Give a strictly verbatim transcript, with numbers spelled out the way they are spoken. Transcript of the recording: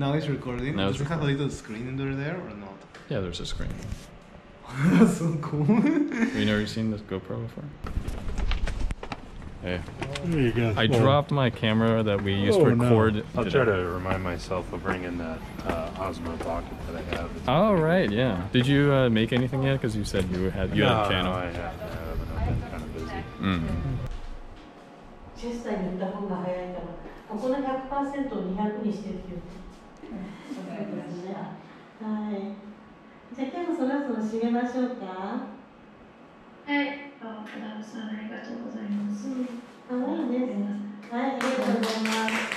Now it's recording. Now Does it's it have a little screen under there or not? Yeah, there's a screen. That's so cool. Have you never seen this GoPro before? Hey. There you go. I oh. dropped my camera that we used Oh, to record. no. I'll try to remind myself of bringing that uh, Osmo Pocket that I have. It's Oh, right, yeah. Did you uh, make anything yet? Because you said you had you no, had a channel. No, I haven't. I haven't. I've been kind of busy. Mm. じゅっさいに言った方が早いから、ここの ひゃくパーセント をにひゃくにしてって言って。そうですね。はい。じゃあ今日もそろそろ締めましょうか。 はい。あ、小田さんありがとうございます。 うん、あ、いいです。はい、ありがとうございます。